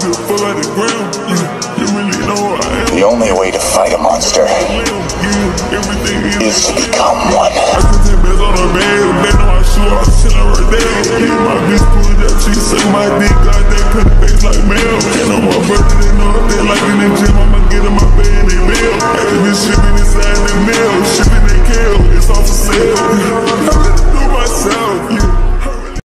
The only way to fight a monster is to become one. She suck my dick, got that pretty face like Mel. And on my birthday, they know if they like in the gym, I'ma get in my bed, they bail. After this shit been inside,